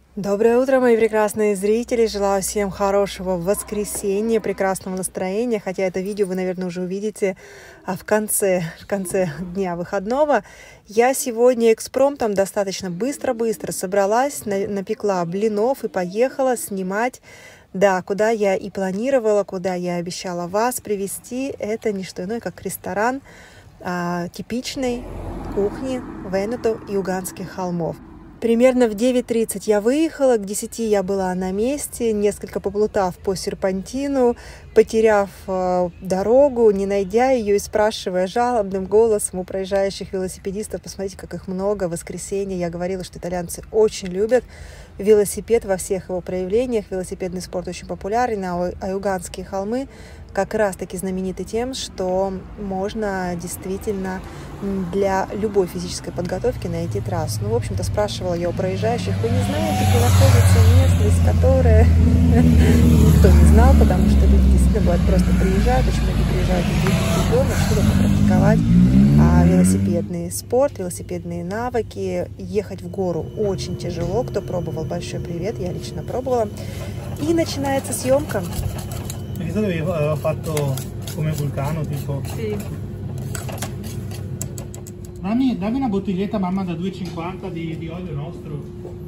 Доброе утро, мои прекрасные зрители! Желаю всем хорошего воскресенья, прекрасного настроения, хотя это видео вы, наверное, уже увидите в конце дня выходного. Я сегодня экспромтом достаточно быстро собралась, напекла блинов и поехала снимать, да, куда я и планировала, куда я обещала вас привезти. Это не что иное, как ресторан типичной кухни Венето и Юганских холмов. Примерно в 9:30 я выехала, к 10 я была на месте, несколько поплутав по серпантину, потеряв дорогу, не найдя ее и спрашивая жалобным голосом у проезжающих велосипедистов, посмотрите, как их много, в воскресенье. Я говорила, что итальянцы очень любят велосипед во всех его проявлениях, велосипедный спорт очень популярен, а Юганские холмы как раз-таки знамениты тем, что можно действительно для любой физической подготовки найти трассу. Ну, в общем-то, спрашивала я у проезжающих, вы не знаете, где находится местность, которая никто не знал, потому что люди действительно бывает просто приезжают, очень многие приезжают из других регионов, чтобы попрактиковать велосипедный спорт, велосипедные навыки. Ехать в гору очень тяжело. Кто пробовал, большой привет, я лично пробовала. И начинается съемка. Avevo fatto come vulcano, tipo. Sì. Dammi una bottiglietta, mamma, da 2,50 di olio nostro.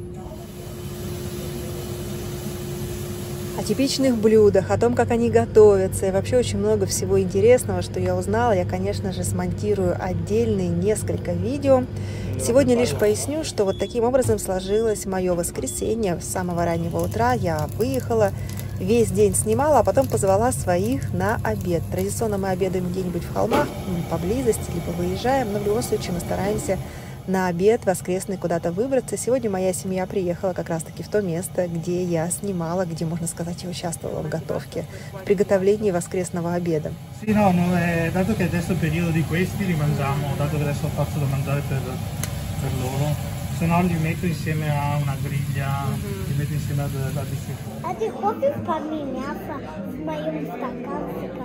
О типичных блюдах, о том, как они готовятся, и вообще очень много всего интересного, что я узнала. Я, конечно же, смонтирую отдельные несколько видео. Сегодня лишь поясню, что вот таким образом сложилось мое воскресенье. С самого раннего утра я выехала, весь день снимала, а потом позвала своих на обед. Традиционно мы обедаем где-нибудь в холмах, поблизости, либо выезжаем, но в любом случае мы стараемся на обед воскресный куда-то выбраться. Сегодня моя семья приехала как раз-таки в то место, где я снимала, где, можно сказать, я участвовала в готовке, в приготовлении воскресного обеда. Sì, no, dato che adesso è il periodo di questi, li mangiamo, dato che adesso faccio da mangiare per loro, se no li metto insieme a una griglia, li metto insieme ad altri. А ты хочешь поменяться в моем стаканчике?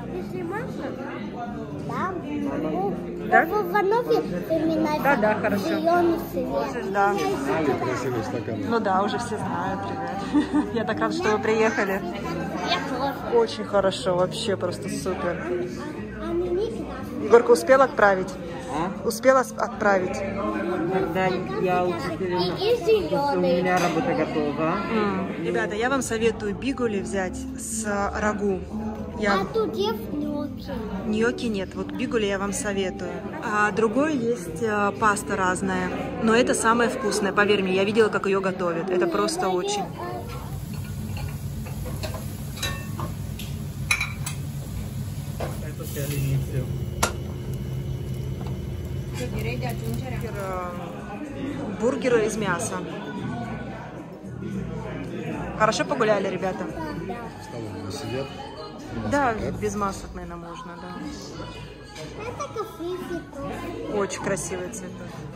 Да, могу. Да? В Иванове поменять. Да, хорошо. Зеленый цвет. Да. Красивый стакан. Ну да, уже все знают, ребят. Я так рада, что вы приехали. Я тоже. Очень хорошо, вообще просто супер. А мне не красный. Егорка, успел отправить? Успела отправить? Когда я учителем, И у зеленый. меня работа готова. Ребята, я вам советую бигули взять с рагу. А тут есть нюки. Ньокки нет, вот бигули я вам советую. А другой есть паста разная, но это самое вкусное, поверь мне, я видела, как ее готовят. Это просто очень. Aspetta che all'inizio. Бургеры из мяса. Хорошо погуляли, ребята? Столовые сидят. Да, без масок, наверное, можно, да. Это кафе. Очень красивые цветы.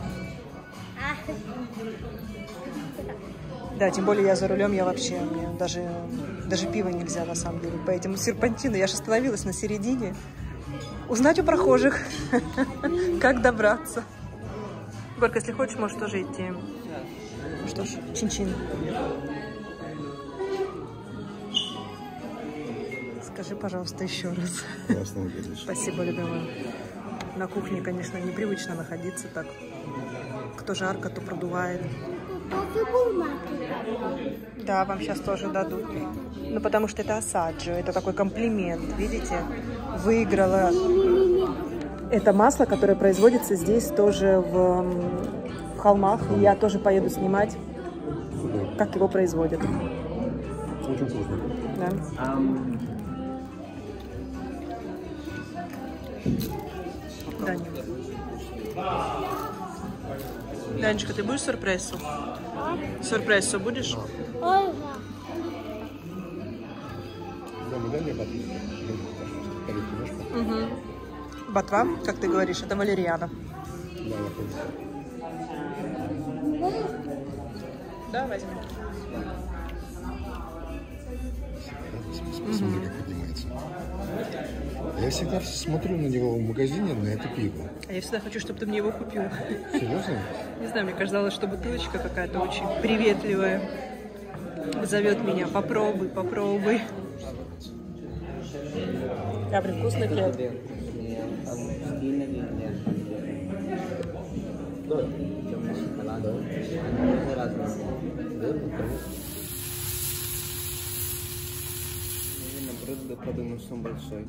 Да, тем более я за рулем, я вообще, мне даже пива нельзя на самом деле. По этому серпантину я же остановилась на середине. Узнать у прохожих, как добраться. Горка, если хочешь, можешь тоже идти. Ну что ж, чин-чин. Скажи, пожалуйста, еще раз. Классно выглядишь. Спасибо, любимая. На кухне, конечно, непривычно находиться так. Кто жарко, то продувает. Да, вам сейчас тоже дадут. Ну, потому что это асаджо, это такой комплимент, видите? Выиграла. Это масло, которое производится здесь тоже в холмах. И я тоже поеду снимать, как его производят. Очень вкусно. Да. Даня. Данечка, ты будешь сюрпресу? Сюрпресу будешь? Ой, Дома дай мне батон. Тарелку ножку. Ботва, как ты говоришь, это валерьяна. Да, я понял. Да, возьми. Смотри, как поднимается. Я всегда смотрю на него в магазине, на это пиво. А я всегда хочу, чтобы ты мне его купил. Серьезно? Не знаю, мне казалось, что бутылочка какая-то очень приветливая. Зовет меня, попробуй, попробуй. Габри, вкусный хлеб. Подумал, что он большой.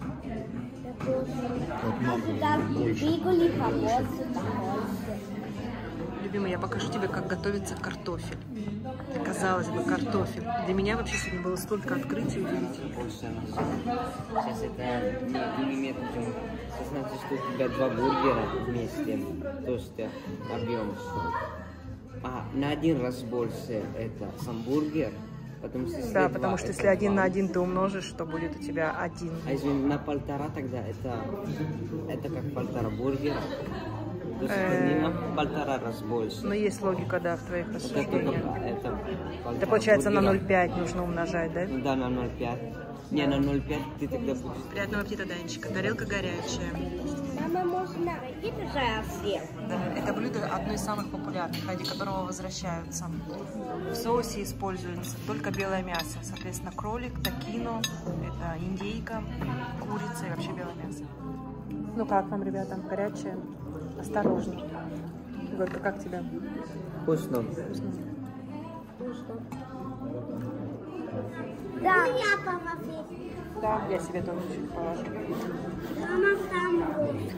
Любимый, я покажу тебе, как готовится картофель. Казалось бы, картофель. Для меня вообще сегодня было столько открытий удивительных. Сейчас это не метод. 16 штук, у тебя 2 бургера вместе. То есть объем. А на 1 раз больше это сам бургер. Потому что, да, потому что если 1 на 1 ты умножишь, то будет у тебя 1. А если на 1,5, тогда это как 1,5 бургера. То есть это не на 1,5 раз больше. Но есть логика, да, в твоих рассуждениях. Это получается бургера. на 0,5 нужно умножать, да? Да, на 0,5. Не, на 0,5 ты тогда будешь... Приятного аппетита, Данечка. Тарелка горячая. Мама, можно? Это же съел. Да, это блюдо одно из самых популярных, ради которого возвращаются. В соусе используется только белое мясо. Соответственно, кролик, токино, это индейка, курица и вообще белое мясо. Ну как вам, ребята, горячее? Осторожно. Горько, как тебе? Вкусно. Да, я папа. Да, я себе тоже чуть положу. Мама, там русская.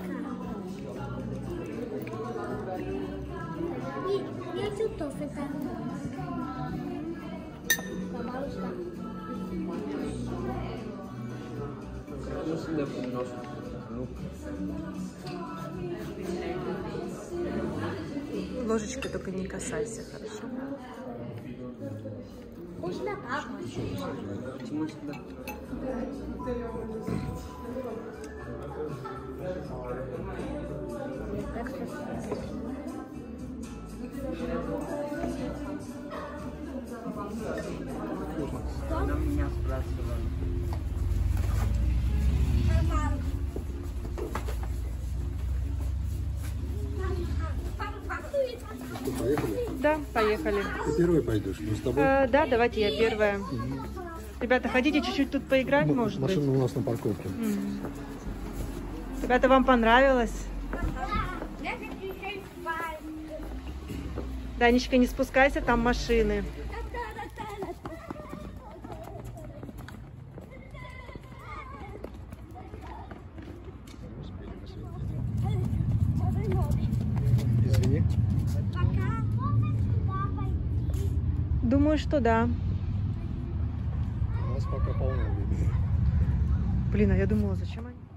Я тут тоже там. Ну, сюда немножко. Ну. Ложечкой только не касайся, хорошо? Вкусно, папа. Почему сюда? Она меня спрашивала. Поехали? Да, поехали. Ты первый пойдешь, мы с тобой. Да, давайте я первая. Ребята, хотите чуть-чуть тут поиграть, может быть? Машина у нас на парковке. Ребята, вам понравилось? Я хочу еще спать. Данечка, не спускайся, там машины. Извини. Пока. Папа. Думаю, что да. У нас пока полно видно. Блин, а я думала, зачем они?